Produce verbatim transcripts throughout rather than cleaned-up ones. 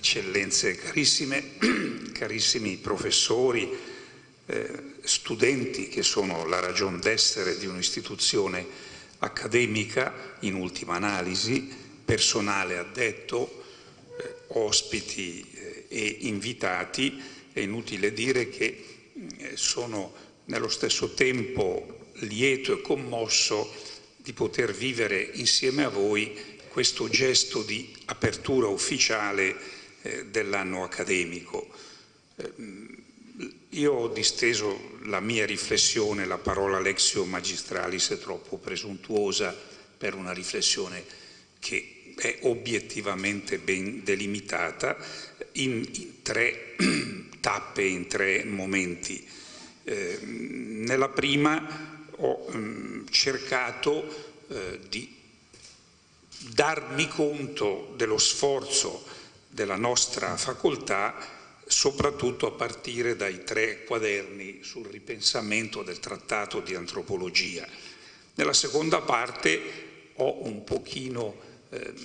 eccellenze carissime, carissimi professori, eh, studenti che sono la ragion d'essere di un'istituzione accademica, in ultima analisi, personale addetto, eh, ospiti eh, e invitati. È inutile dire che eh, sono nello stesso tempo lieto e commosso di poter vivere insieme a voi questo gesto di apertura ufficiale eh, dell'anno accademico. Eh, io ho disteso la mia riflessione, la parola Lexio Magistralis è troppo presuntuosa per una riflessione che è obiettivamente ben delimitata in, in tre tappe, in tre momenti. Eh, nella prima ho mh, cercato eh, di darmi conto dello sforzo della nostra facoltà, soprattutto a partire dai tre quaderni sul ripensamento del trattato di antropologia. Nella seconda parte ho un pochino, eh,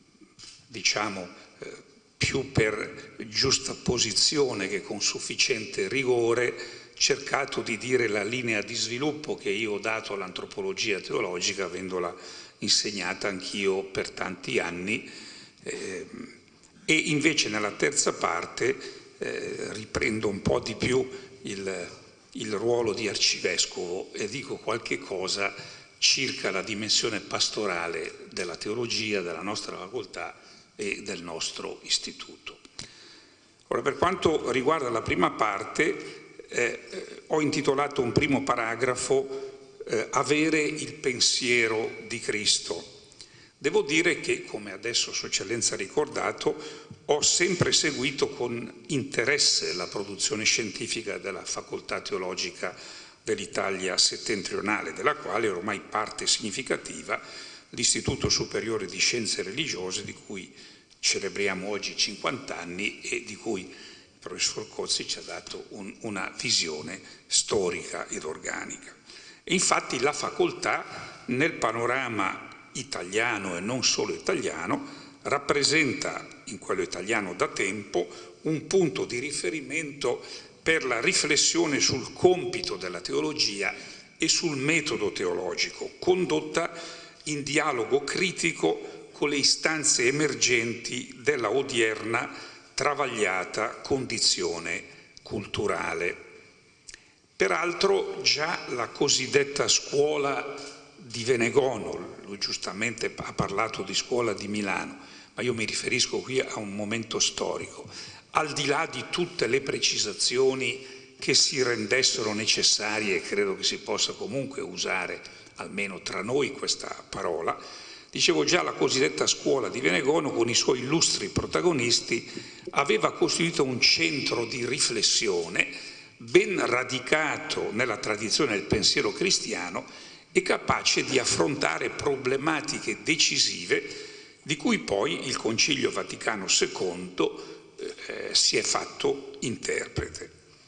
diciamo, eh, più per giustapposizione che con sufficiente rigore, cercato di dire la linea di sviluppo che io ho dato all'antropologia teologica, avendola insegnata anch'io per tanti anni, eh, e invece nella terza parte eh, riprendo un po' di più il, il ruolo di arcivescovo e dico qualche cosa circa la dimensione pastorale della teologia, della nostra facoltà e del nostro istituto. Ora, per quanto riguarda la prima parte, eh, ho intitolato un primo paragrafo Eh, avere il pensiero di Cristo. Devo dire che, come adesso Sua Eccellenza ha ricordato, ho sempre seguito con interesse la produzione scientifica della Facoltà Teologica dell'Italia settentrionale, della quale ormai parte significativa l'Istituto Superiore di Scienze Religiose, di cui celebriamo oggi cinquanta anni e di cui il professor Cozzi ci ha dato un, una visione storica ed organica. E infatti la facoltà, nel panorama italiano e non solo italiano, rappresenta, in quello italiano da tempo, un punto di riferimento per la riflessione sul compito della teologia e sul metodo teologico, condotta in dialogo critico con le istanze emergenti della odierna travagliata condizione culturale. Peraltro già la cosiddetta scuola di Venegono, lui giustamente ha parlato di scuola di Milano, ma io mi riferisco qui a un momento storico, al di là di tutte le precisazioni che si rendessero necessarie, e credo che si possa comunque usare, almeno tra noi, questa parola, dicevo già la cosiddetta scuola di Venegono con i suoi illustri protagonisti aveva costituito un centro di riflessione ben radicato nella tradizione del pensiero cristiano e capace di affrontare problematiche decisive di cui poi il Concilio Vaticano secondo eh, si è fatto interprete.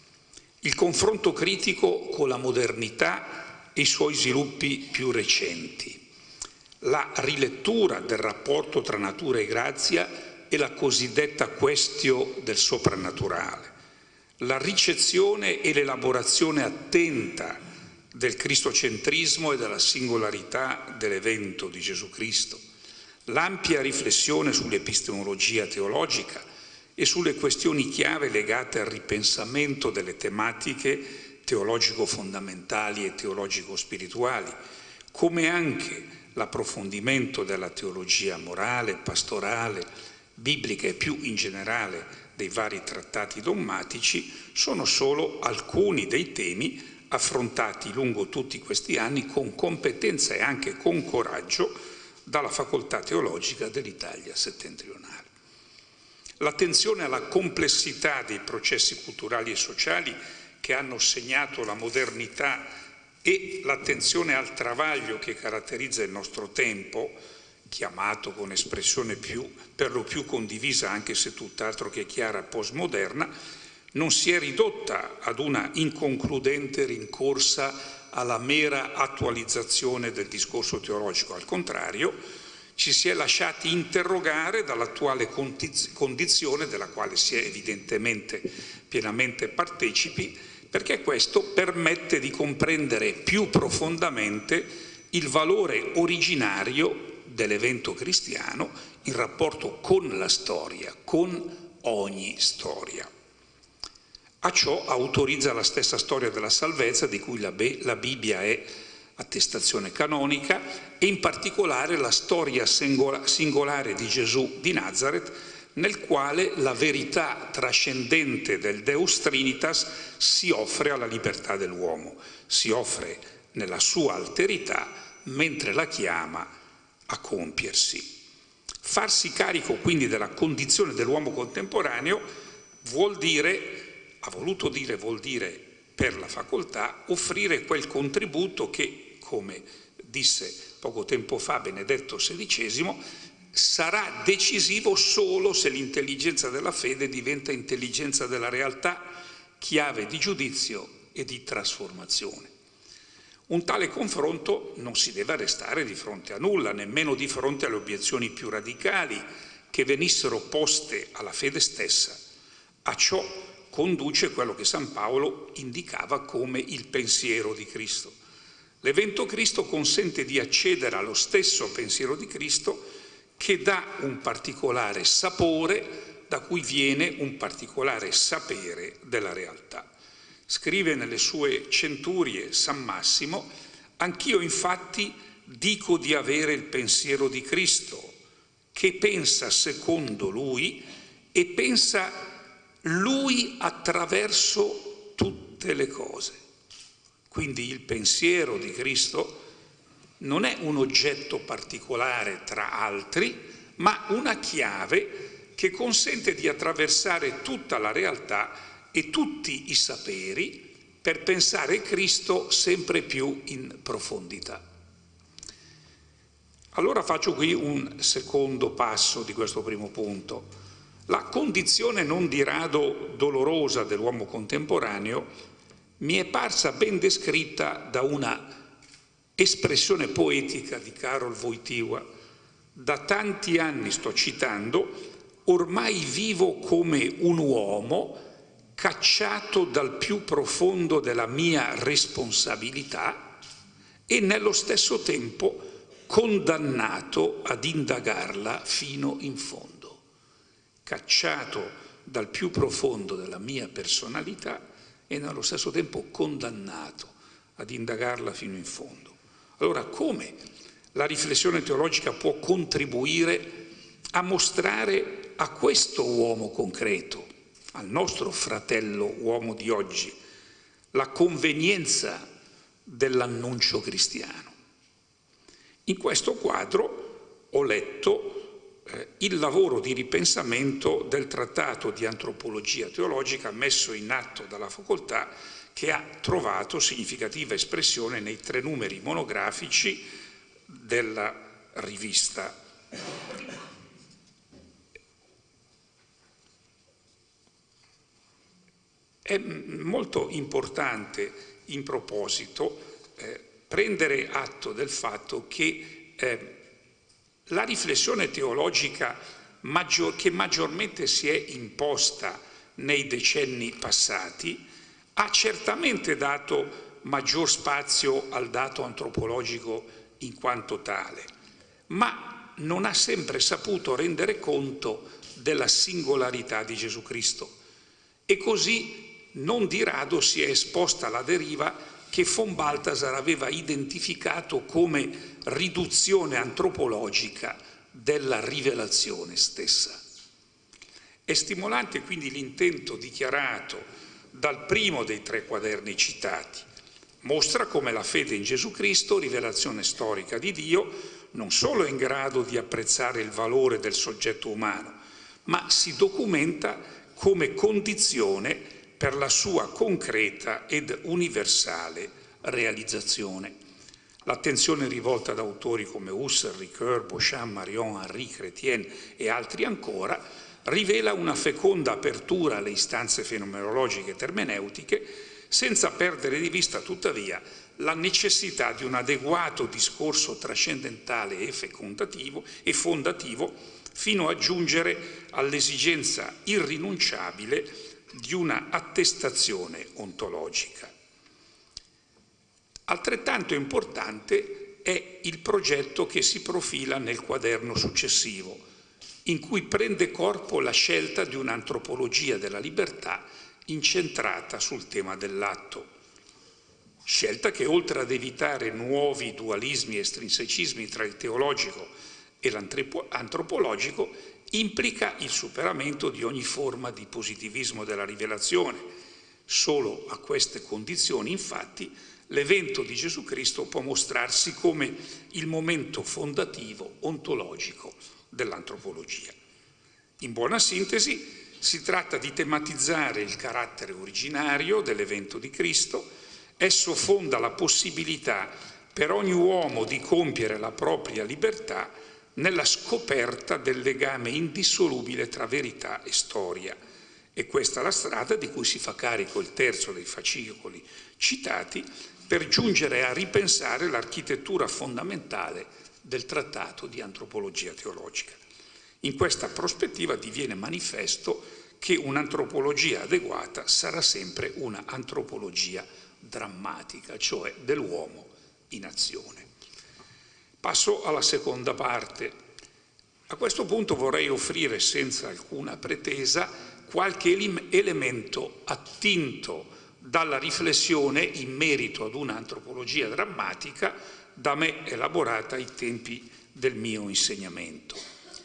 Il confronto critico con la modernità e i suoi sviluppi più recenti, la rilettura del rapporto tra natura e grazia e la cosiddetta questio del soprannaturale, la ricezione e l'elaborazione attenta del cristocentrismo e della singolarità dell'evento di Gesù Cristo, l'ampia riflessione sull'epistemologia teologica e sulle questioni chiave legate al ripensamento delle tematiche teologico-fondamentali e teologico-spirituali, come anche l'approfondimento della teologia morale, pastorale, biblica e più in generale dei vari trattati dogmatici, sono solo alcuni dei temi affrontati lungo tutti questi anni con competenza e anche con coraggio dalla Facoltà Teologica dell'Italia settentrionale. L'attenzione alla complessità dei processi culturali e sociali che hanno segnato la modernità e l'attenzione al travaglio che caratterizza il nostro tempo, chiamato con espressione più, per lo più condivisa, anche se tutt'altro che chiara, postmoderna, non si è ridotta ad una inconcludente rincorsa alla mera attualizzazione del discorso teologico. Al contrario, ci si è lasciati interrogare dall'attuale condizione, della quale si è evidentemente pienamente partecipi, perché questo permette di comprendere più profondamente il valore originario dell'evento cristiano in rapporto con la storia, con ogni storia. A ciò autorizza la stessa storia della salvezza, di cui la, la Bibbia è attestazione canonica, e in particolare la storia singolare di Gesù di Nazareth, nel quale la verità trascendente del Deus Trinitas si offre alla libertà dell'uomo, si offre nella sua alterità mentre la chiama a compiersi. Farsi carico quindi della condizione dell'uomo contemporaneo vuol dire, ha voluto dire, vuol dire per la facoltà, offrire quel contributo che, come disse poco tempo fa Benedetto sedicesimo, sarà decisivo solo se l'intelligenza della fede diventa intelligenza della realtà, chiave di giudizio e di trasformazione. Un tale confronto non si deve arrestare di fronte a nulla, nemmeno di fronte alle obiezioni più radicali che venissero poste alla fede stessa. A ciò conduce quello che San Paolo indicava come il pensiero di Cristo. L'evento Cristo consente di accedere allo stesso pensiero di Cristo, che dà un particolare sapore, da cui viene un particolare sapere della realtà. Scrive nelle sue centurie San Massimo: anch'io infatti dico di avere il pensiero di Cristo, che pensa secondo Lui e pensa Lui attraverso tutte le cose. Quindi il pensiero di Cristo non è un oggetto particolare tra altri, ma una chiave che consente di attraversare tutta la realtà e tutti i saperi per pensare Cristo sempre più in profondità. Allora faccio qui un secondo passo di questo primo punto. La condizione non di rado dolorosa dell'uomo contemporaneo mi è parsa ben descritta da una espressione poetica di Karol Wojtyła. Da tanti anni, sto citando, ormai vivo come un uomo cacciato dal più profondo della mia responsabilità e nello stesso tempo condannato ad indagarla fino in fondo. Cacciato dal più profondo della mia personalità e nello stesso tempo condannato ad indagarla fino in fondo. Allora, come la riflessione teologica può contribuire a mostrare a questo uomo concreto, al nostro fratello uomo di oggi, la convenienza dell'annuncio cristiano? In questo quadro ho letto eh, il lavoro di ripensamento del trattato di antropologia teologica messo in atto dalla facoltà, che ha trovato significativa espressione nei tre numeri monografici della rivista. È molto importante in proposito eh, prendere atto del fatto che eh, la riflessione teologica maggior, che maggiormente si è imposta nei decenni passati ha certamente dato maggior spazio al dato antropologico in quanto tale, ma non ha sempre saputo rendere conto della singolarità di Gesù Cristo e così non di rado si è esposta alla deriva che von Balthasar aveva identificato come riduzione antropologica della rivelazione stessa. È stimolante quindi l'intento dichiarato dal primo dei tre quaderni citati. Mostra come la fede in Gesù Cristo, rivelazione storica di Dio, non solo è in grado di apprezzare il valore del soggetto umano, ma si documenta come condizione per la sua concreta ed universale realizzazione. L'attenzione rivolta ad autori come Husserl, Ricoeur, Beauchamp, Marion, Henri, Chrétien e altri ancora rivela una feconda apertura alle istanze fenomenologiche e termeneutiche, senza perdere di vista tuttavia la necessità di un adeguato discorso trascendentale e fecondativo e fondativo fino a giungere all'esigenza irrinunciabile di una attestazione ontologica. Altrettanto importante è il progetto che si profila nel quaderno successivo, in cui prende corpo la scelta di un'antropologia della libertà incentrata sul tema dell'atto. Scelta che, oltre ad evitare nuovi dualismi e estrinsecismi tra il teologico e l'antropologico, implica il superamento di ogni forma di positivismo della rivelazione. Solo a queste condizioni, infatti, l'evento di Gesù Cristo può mostrarsi come il momento fondativo ontologico dell'antropologia. In buona sintesi, si tratta di tematizzare il carattere originario dell'evento di Cristo. Esso fonda la possibilità per ogni uomo di compiere la propria libertà nella scoperta del legame indissolubile tra verità e storia. E questa è la strada di cui si fa carico il terzo dei fascicoli citati per giungere a ripensare l'architettura fondamentale del trattato di antropologia teologica. In questa prospettiva diviene manifesto che un'antropologia adeguata sarà sempre una antropologia drammatica, cioè dell'uomo in azione. Passo alla seconda parte. A questo punto vorrei offrire senza alcuna pretesa qualche elemento attinto dalla riflessione in merito ad un'antropologia drammatica da me elaborata ai tempi del mio insegnamento.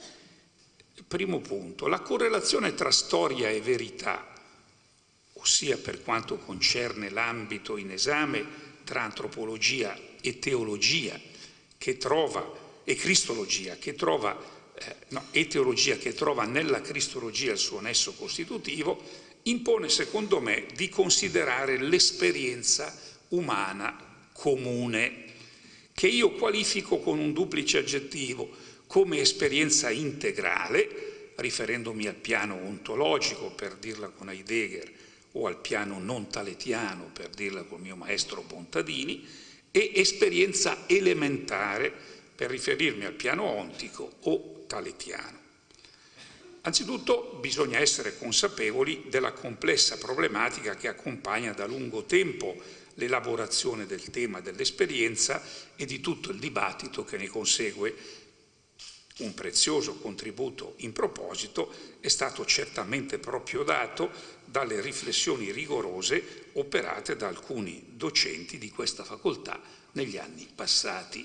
Primo punto, la correlazione tra storia e verità, ossia per quanto concerne l'ambito in esame tra antropologia e teologia, che trova, e cristologia, che trova, eh, no, e teologia che trova nella cristologia il suo nesso costitutivo, impone secondo me di considerare l'esperienza umana comune, che io qualifico con un duplice aggettivo, come esperienza integrale, riferendomi al piano ontologico, per dirla con Heidegger, o al piano non taletiano, per dirla col mio maestro Bontadini, e esperienza elementare, per riferirmi al piano ontico o taletiano. Anzitutto bisogna essere consapevoli della complessa problematica che accompagna da lungo tempo l'elaborazione del tema dell'esperienza e di tutto il dibattito che ne consegue. Un prezioso contributo in proposito è stato certamente proprio dato dalle riflessioni rigorose operate da alcuni docenti di questa facoltà negli anni passati.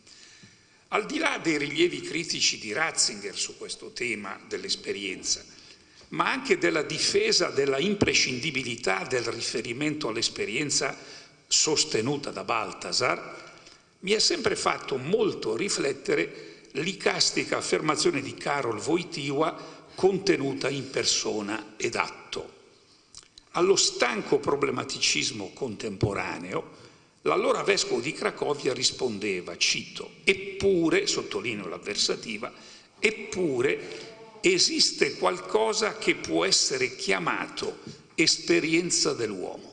Al di là dei rilievi critici di Ratzinger su questo tema dell'esperienza, ma anche della difesa della imprescindibilità del riferimento all'esperienza sostenuta da Balthasar, mi è sempre fatto molto riflettere l'icastica affermazione di Karol Wojtyła contenuta in Persona ed Atto. Allo stanco problematicismo contemporaneo, l'allora vescovo di Cracovia rispondeva, cito, eppure, sottolineo l'avversativa, eppure esiste qualcosa che può essere chiamato esperienza dell'uomo.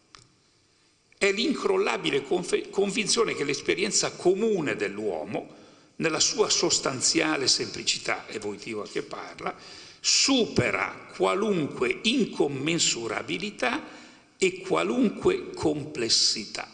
È l'incrollabile convinzione che l'esperienza comune dell'uomo, nella sua sostanziale semplicità, è Wojtyła che parla, supera qualunque incommensurabilità e qualunque complessità.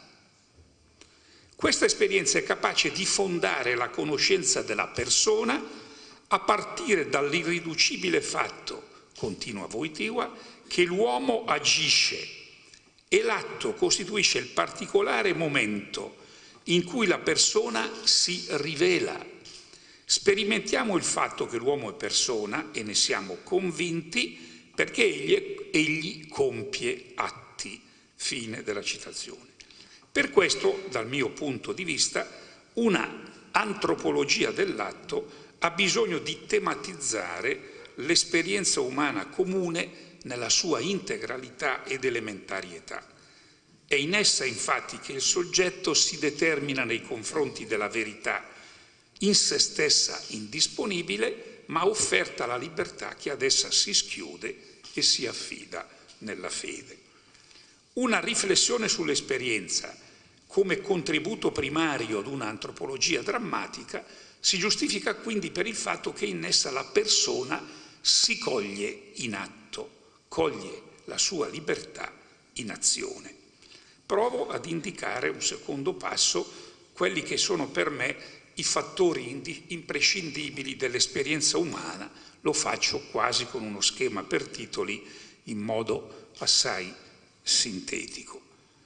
Questa esperienza è capace di fondare la conoscenza della persona a partire dall'irriducibile fatto, continua Wojtyła, che l'uomo agisce e l'atto costituisce il particolare momento in cui la persona si rivela. Sperimentiamo il fatto che l'uomo è persona e ne siamo convinti perché egli, egli compie atti. Fine della citazione. Per questo, dal mio punto di vista, una antropologia dell'atto ha bisogno di tematizzare l'esperienza umana comune nella sua integralità ed elementarietà. È in essa, infatti, che il soggetto si determina nei confronti della verità, in se stessa indisponibile, ma offerta la libertà che ad essa si schiude e si affida nella fede. Una riflessione sull'esperienza, come contributo primario ad un'antropologia drammatica, si giustifica quindi per il fatto che in essa la persona si coglie in atto, coglie la sua libertà in azione. Provo ad indicare un secondo passo, quelli che sono per me i fattori imprescindibili dell'esperienza umana. Lo faccio quasi con uno schema per titoli in modo assai sintetico.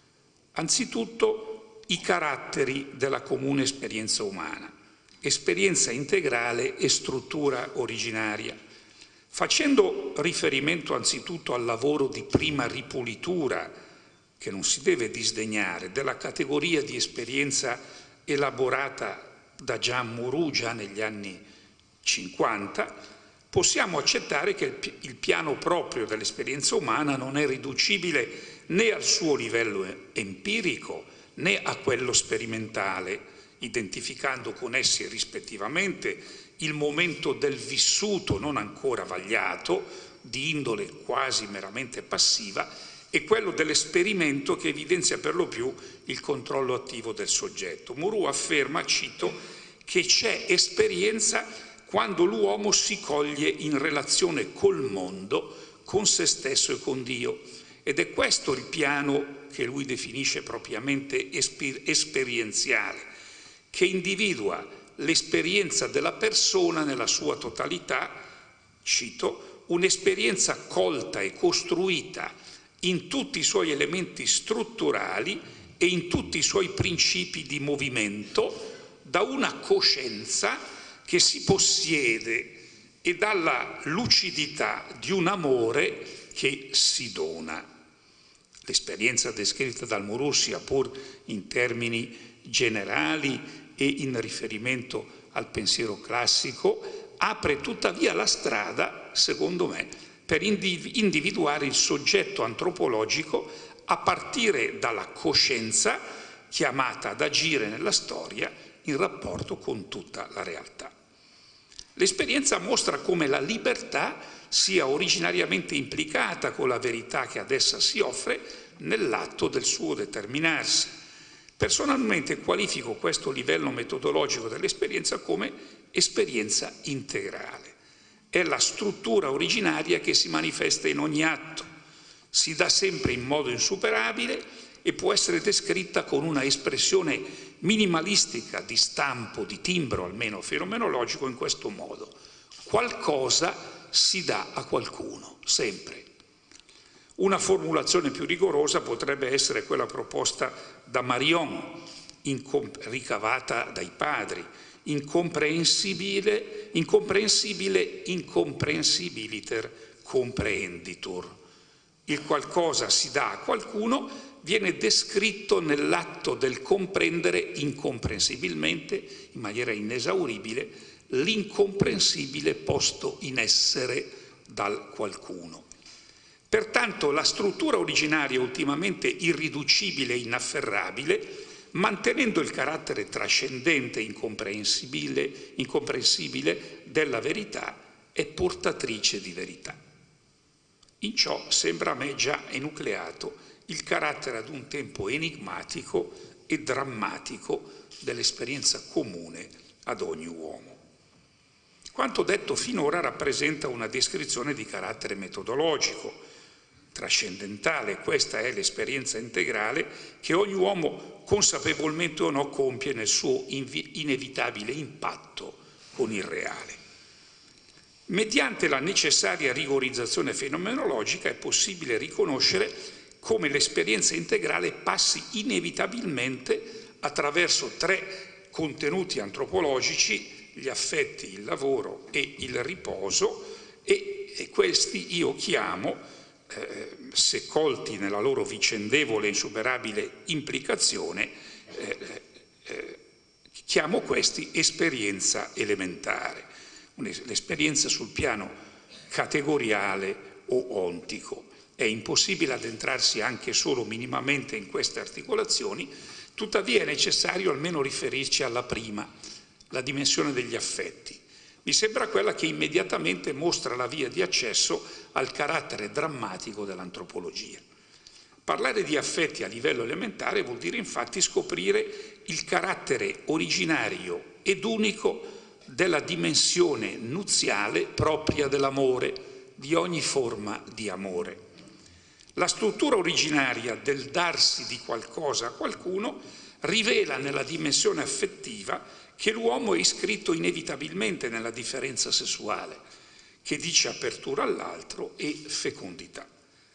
Anzitutto i caratteri della comune esperienza umana, esperienza integrale e struttura originaria. Facendo riferimento anzitutto al lavoro di prima ripulitura, che non si deve disdegnare, della categoria di esperienza elaborata da Jean Moreau già negli anni cinquanta, possiamo accettare che il piano proprio dell'esperienza umana non è riducibile né al suo livello empirico né a quello sperimentale, identificando con essi rispettivamente il momento del vissuto non ancora vagliato, di indole quasi meramente passiva, e quello dell'esperimento che evidenzia per lo più il controllo attivo del soggetto. Moreau afferma, cito, che c'è esperienza quando l'uomo si coglie in relazione col mondo, con se stesso e con Dio. Ed è questo il piano che lui definisce propriamente esper- esperienziale, che individua l'esperienza della persona nella sua totalità, cito, un'esperienza colta e costruita in tutti i suoi elementi strutturali e in tutti i suoi principi di movimento, da una coscienza che si possiede e dalla lucidità di un amore che si dona. L'esperienza descritta dal Moreau, sia pur in termini generali e in riferimento al pensiero classico, apre tuttavia la strada, secondo me, per individuare il soggetto antropologico a partire dalla coscienza chiamata ad agire nella storia in rapporto con tutta la realtà. L'esperienza mostra come la libertà sia originariamente implicata con la verità che ad essa si offre nell'atto del suo determinarsi. Personalmente qualifico questo livello metodologico dell'esperienza come esperienza integrale. È la struttura originaria che si manifesta in ogni atto, si dà sempre in modo insuperabile e può essere descritta con una espressione minimalistica di stampo, di timbro, almeno fenomenologico, in questo modo. Qualcosa si dà a qualcuno, sempre. Una formulazione più rigorosa potrebbe essere quella proposta da Marion, ricavata dai padri, incomprensibile, incomprensibile, incomprehensibiliter comprehenditur. Il qualcosa si dà a qualcuno viene descritto nell'atto del comprendere incomprensibilmente, in maniera inesauribile, l'incomprensibile posto in essere dal qualcuno. Pertanto la struttura originaria, ultimamente irriducibile e inafferrabile, mantenendo il carattere trascendente e incomprensibile, incomprensibile della verità, è portatrice di verità. In ciò sembra a me già enucleato il carattere ad un tempo enigmatico e drammatico dell'esperienza comune ad ogni uomo. Quanto detto finora rappresenta una descrizione di carattere metodologico, trascendentale. Questa è l'esperienza integrale che ogni uomo, consapevolmente o no, compie nel suo inevitabile impatto con il reale. Mediante la necessaria rigorizzazione fenomenologica è possibile riconoscere come l'esperienza integrale passi inevitabilmente attraverso tre contenuti antropologici: gli affetti, il lavoro e il riposo, e, e questi io chiamo, eh, se colti nella loro vicendevole e insuperabile implicazione, eh, eh, chiamo questi esperienza elementare, l'esperienza sul piano categoriale o ontico. È impossibile addentrarsi anche solo minimamente in queste articolazioni, tuttavia è necessario almeno riferirci alla prima, la dimensione degli affetti. Mi sembra quella che immediatamente mostra la via di accesso al carattere drammatico dell'antropologia. Parlare di affetti a livello elementare vuol dire infatti scoprire il carattere originario ed unico della dimensione nuziale propria dell'amore, di ogni forma di amore. La struttura originaria del darsi di qualcosa a qualcuno rivela nella dimensione affettiva che l'uomo è iscritto inevitabilmente nella differenza sessuale, che dice apertura all'altro e fecondità.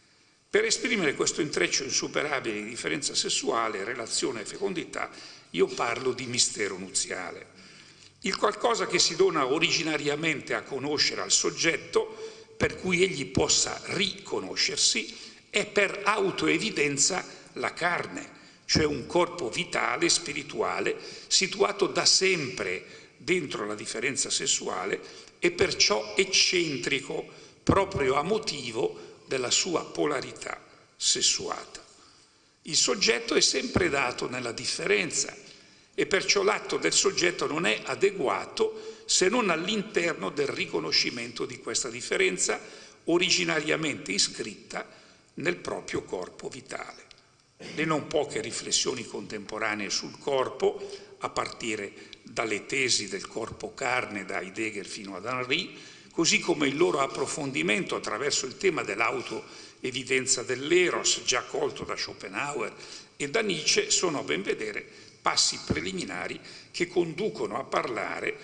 Per esprimere questo intreccio insuperabile di differenza sessuale, relazione e fecondità, io parlo di mistero nuziale. Il qualcosa che si dona originariamente a conoscere al soggetto, per cui egli possa riconoscersi, è per autoevidenza la carne, cioè un corpo vitale, spirituale, situato da sempre dentro la differenza sessuale e perciò eccentrico, proprio a motivo della sua polarità sessuata. Il soggetto è sempre dato nella differenza e perciò l'atto del soggetto non è adeguato se non all'interno del riconoscimento di questa differenza originariamente iscritta nel proprio corpo vitale. Le non poche riflessioni contemporanee sul corpo, a partire dalle tesi del corpo carne da Heidegger fino ad Henry, così come il loro approfondimento attraverso il tema dell'auto-evidenza dell'eros, già colto da Schopenhauer e da Nietzsche, sono a ben vedere passi preliminari che conducono a parlare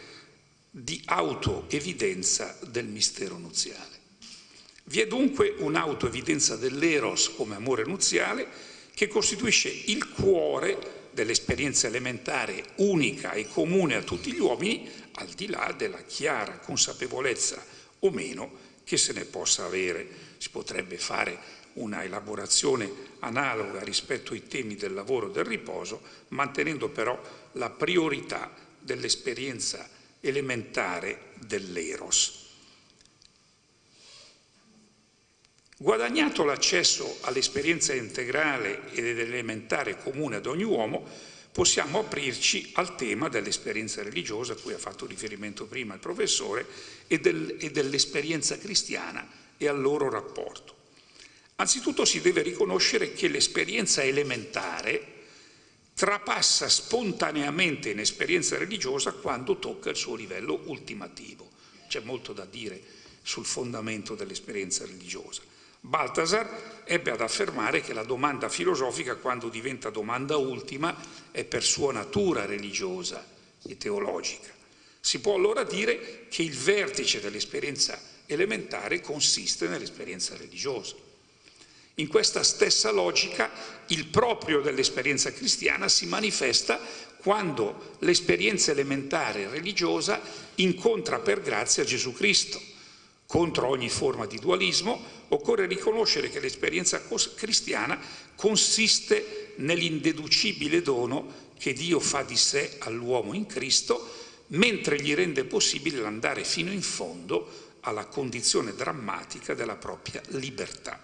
di auto-evidenza del mistero nuziale. Vi è dunque un'auto-evidenza dell'eros come amore nuziale che costituisce il cuore dell'esperienza elementare unica e comune a tutti gli uomini, al di là della chiara consapevolezza o meno che se ne possa avere. Si potrebbe fare una elaborazione analoga rispetto ai temi del lavoro e del riposo, mantenendo però la priorità dell'esperienza elementare dell'eros. Guadagnato l'accesso all'esperienza integrale ed elementare comune ad ogni uomo, possiamo aprirci al tema dell'esperienza religiosa, a cui ha fatto riferimento prima il professore, e, del, e dell'esperienza cristiana e al loro rapporto. Anzitutto si deve riconoscere che l'esperienza elementare trapassa spontaneamente in esperienza religiosa quando tocca il suo livello ultimativo. C'è molto da dire sul fondamento dell'esperienza religiosa. Balthasar ebbe ad affermare che la domanda filosofica, quando diventa domanda ultima, è per sua natura religiosa e teologica. Si può allora dire che il vertice dell'esperienza elementare consiste nell'esperienza religiosa. In questa stessa logica, il proprio dell'esperienza cristiana si manifesta quando l'esperienza elementare religiosa incontra per grazia Gesù Cristo. Contro ogni forma di dualismo, occorre riconoscere che l'esperienza cristiana consiste nell'indeducibile dono che Dio fa di sé all'uomo in Cristo, mentre gli rende possibile l'andare fino in fondo alla condizione drammatica della propria libertà.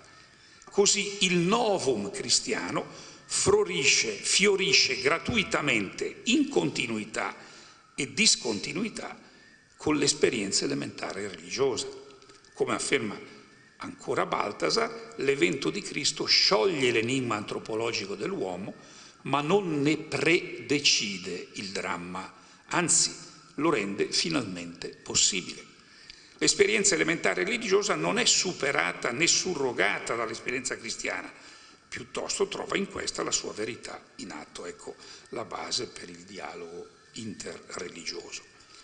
Così il novum cristiano fiorisce, fiorisce gratuitamente in continuità e discontinuità con l'esperienza elementare religiosa. Come afferma ancora Balthasar, l'evento di Cristo scioglie l'enigma antropologico dell'uomo, ma non ne predecide il dramma, anzi lo rende finalmente possibile. L'esperienza elementare religiosa non è superata né surrogata dall'esperienza cristiana, piuttosto trova in questa la sua verità in atto. Ecco la base per il dialogo interreligioso.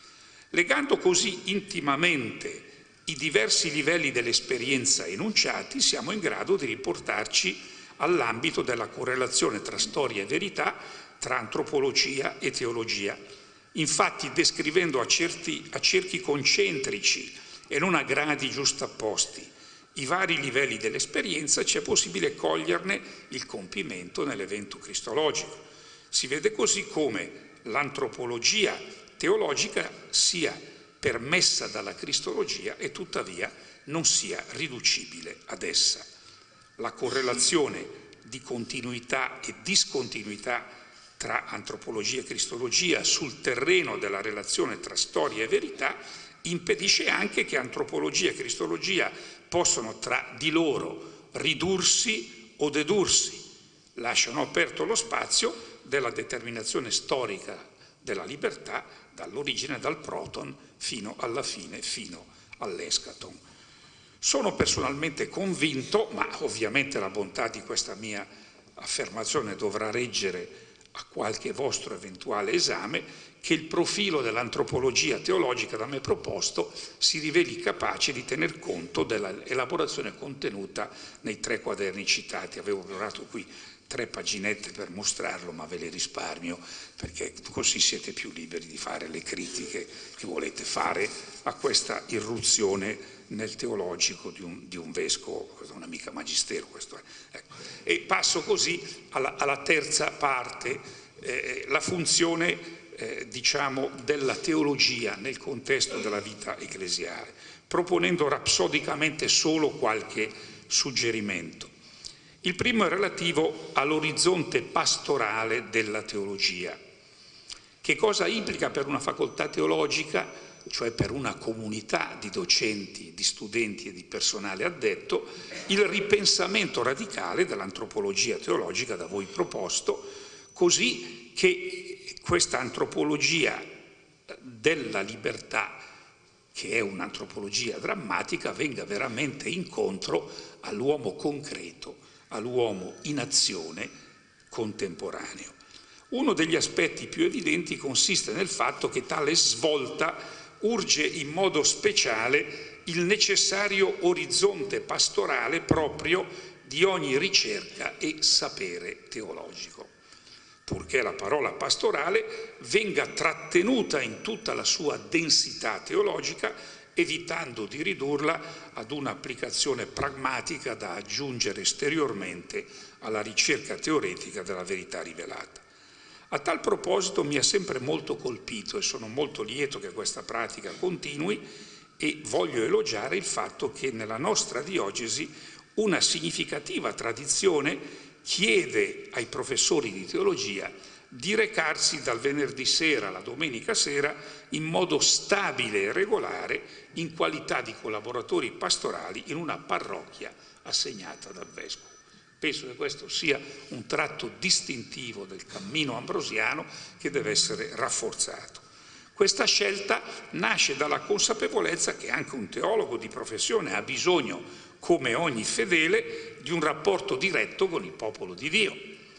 Legando così intimamente i diversi livelli dell'esperienza enunciati, siamo in grado di riportarci all'ambito della correlazione tra storia e verità, tra antropologia e teologia. Infatti, descrivendo a, certi, a cerchi concentrici e non a gradi giustapposti i vari livelli dell'esperienza, c'è possibile coglierne il compimento nell'evento cristologico. Si vede così come l'antropologia teologica sia permessa dalla cristologia e tuttavia non sia riducibile ad essa. La correlazione di continuità e discontinuità tra antropologia e cristologia sul terreno della relazione tra storia e verità impedisce anche che antropologia e cristologia possano tra di loro ridursi o dedursi, lasciano aperto lo spazio della determinazione storica della libertà dall'origine, dal proton, fino alla fine, fino all'eschaton. Sono personalmente convinto, ma ovviamente la bontà di questa mia affermazione dovrà reggere a qualche vostro eventuale esame, che il profilo dell'antropologia teologica da me proposto si riveli capace di tener conto dell'elaborazione contenuta nei tre quaderni citati. Avevo preparato qui tre paginette per mostrarlo, ma ve le risparmio, perché così siete più liberi di fare le critiche che volete fare a questa irruzione nel teologico di un, di un vescovo. Non è mica magistero questo. È. Ecco. E passo così alla, alla terza parte, eh, la funzione eh, diciamo della teologia nel contesto della vita ecclesiale, proponendo rapsodicamente solo qualche suggerimento. Il primo è relativo all'orizzonte pastorale della teologia. Che cosa implica per una facoltà teologica, cioè per una comunità di docenti, di studenti e di personale addetto, il ripensamento radicale dell'antropologia teologica da voi proposto, così che questa antropologia della libertà, che è un'antropologia drammatica, venga veramente incontro all'uomo concreto, all'uomo in azione contemporaneo. Uno degli aspetti più evidenti consiste nel fatto che tale svolta urge in modo speciale il necessario orizzonte pastorale proprio di ogni ricerca e sapere teologico, purché la parola pastorale venga trattenuta in tutta la sua densità teologica, evitando di ridurla ad un'applicazione pragmatica da aggiungere esteriormente alla ricerca teoretica della verità rivelata. A tal proposito mi ha sempre molto colpito, e sono molto lieto che questa pratica continui, e voglio elogiare il fatto che nella nostra diocesi una significativa tradizione chiede ai professori di teologia di recarsi dal venerdì sera alla domenica sera in modo stabile e regolare in qualità di collaboratori pastorali in una parrocchia assegnata dal vescovo. Penso che questo sia un tratto distintivo del cammino ambrosiano che deve essere rafforzato. Questa scelta nasce dalla consapevolezza che anche un teologo di professione ha bisogno, come ogni fedele, di un rapporto diretto con il popolo di Dio.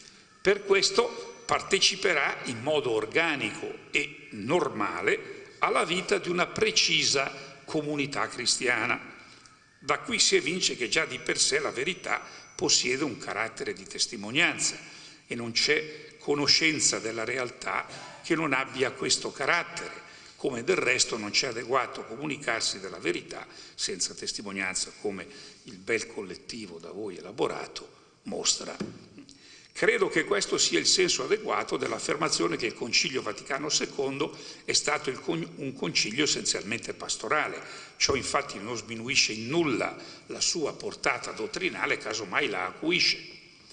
Per questo parteciperà in modo organico e normale alla vita di una precisa comunità cristiana. Da qui si evince che già di per sé la verità possiede un carattere di testimonianza e non c'è conoscenza della realtà che non abbia questo carattere, come del resto non c'è adeguato comunicarsi della verità senza testimonianza, come il bel collettivo da voi elaborato mostra. Credo che questo sia il senso adeguato dell'affermazione che il Concilio Vaticano secondo è stato il con- un concilio essenzialmente pastorale. Ciò infatti non sminuisce in nulla la sua portata dottrinale, casomai la acuisce.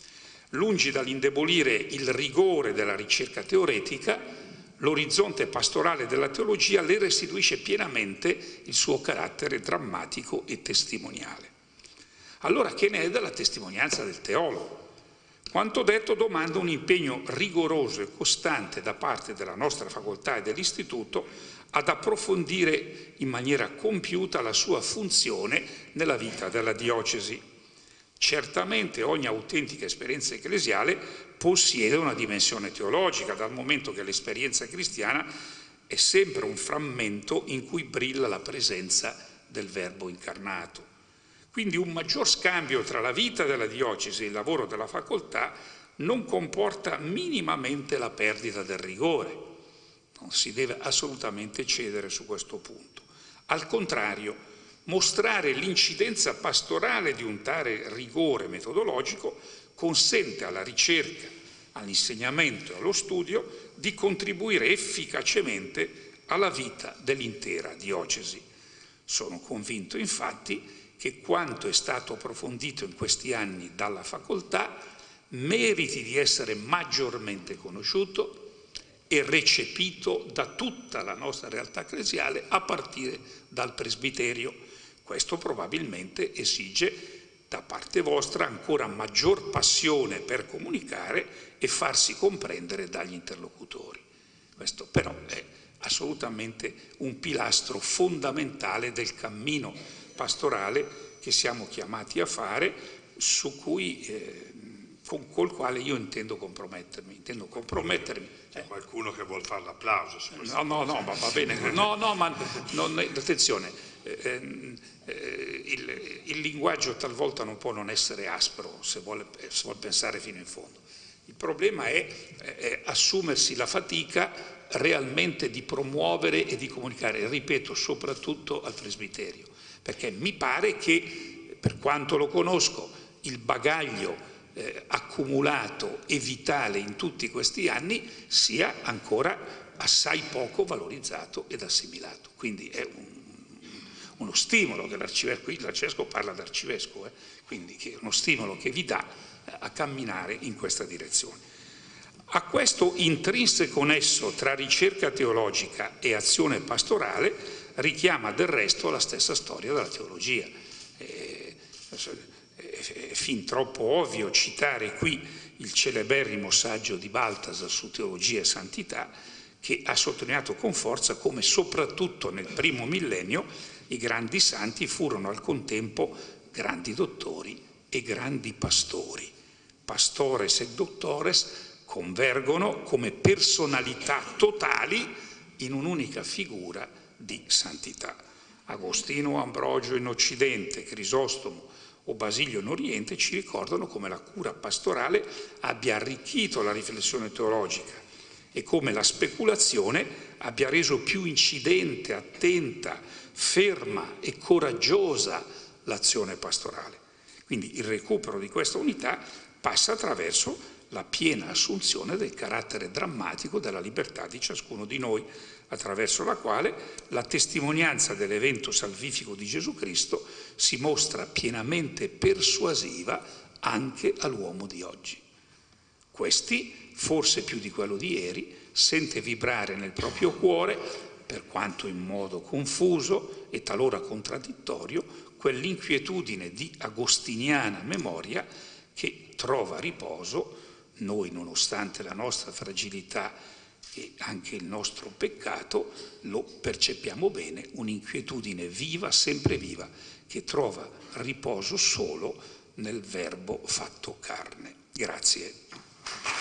Lungi dall'indebolire il rigore della ricerca teoretica, l'orizzonte pastorale della teologia le restituisce pienamente il suo carattere drammatico e testimoniale. Allora che ne è della testimonianza del teologo? Quanto detto domanda un impegno rigoroso e costante da parte della nostra facoltà e dell'istituto ad approfondire in maniera compiuta la sua funzione nella vita della diocesi. Certamente ogni autentica esperienza ecclesiale possiede una dimensione teologica, dal momento che l'esperienza cristiana è sempre un frammento in cui brilla la presenza del Verbo incarnato. Quindi un maggior scambio tra la vita della diocesi e il lavoro della facoltà non comporta minimamente la perdita del rigore. Non si deve assolutamente cedere su questo punto. Al contrario, mostrare l'incidenza pastorale di un tale rigore metodologico consente alla ricerca, all'insegnamento e allo studio di contribuire efficacemente alla vita dell'intera diocesi. Sono convinto infatti che quanto è stato approfondito in questi anni dalla facoltà meriti di essere maggiormente conosciuto e recepito da tutta la nostra realtà ecclesiale a partire dal presbiterio. Questo probabilmente esige da parte vostra ancora maggior passione per comunicare e farsi comprendere dagli interlocutori. Questo però è assolutamente un pilastro fondamentale del cammino pastorale che siamo chiamati a fare, su cui, eh, con, col quale io intendo compromettermi. Intendo compromettermi. C'è qualcuno che vuol fare l'applauso su questo? No, no, no, ma va bene. No, no, ma non, attenzione, eh, eh, il, il linguaggio talvolta non può non essere aspro se vuole, se vuole pensare fino in fondo. Il problema è, è assumersi la fatica realmente di promuovere e di comunicare, ripeto, soprattutto al presbiterio, perché mi pare che, per quanto lo conosco, il bagaglio eh, accumulato e vitale in tutti questi anni sia ancora assai poco valorizzato ed assimilato. Quindi è un, uno stimolo che l'arcivescovo, qui l'arcivescovo parla d'arcivescovo, eh, quindi che è uno stimolo che vi dà eh, a camminare in questa direzione. A questo intrinseco nesso tra ricerca teologica e azione pastorale richiama del resto la stessa storia della teologia. È, è fin troppo ovvio citare qui il celeberrimo saggio di Balthasar su teologia e santità, che ha sottolineato con forza come soprattutto nel primo millennio i grandi santi furono al contempo grandi dottori e grandi pastori. Pastores et doctores convergono come personalità totali in un'unica figura di santità. Agostino o Ambrogio in Occidente, Crisostomo o Basilio in Oriente ci ricordano come la cura pastorale abbia arricchito la riflessione teologica e come la speculazione abbia reso più incidente, attenta, ferma e coraggiosa l'azione pastorale. Quindi il recupero di questa unità passa attraverso la piena assunzione del carattere drammatico della libertà di ciascuno di noi, attraverso la quale la testimonianza dell'evento salvifico di Gesù Cristo si mostra pienamente persuasiva anche all'uomo di oggi. Questi, forse più di quello di ieri, sente vibrare nel proprio cuore, per quanto in modo confuso e talora contraddittorio, quell'inquietudine di agostiniana memoria che trova riposo. Noi, nonostante la nostra fragilità e anche il nostro peccato, lo percepiamo bene, un'inquietudine viva, sempre viva, che trova riposo solo nel Verbo fatto carne. Grazie.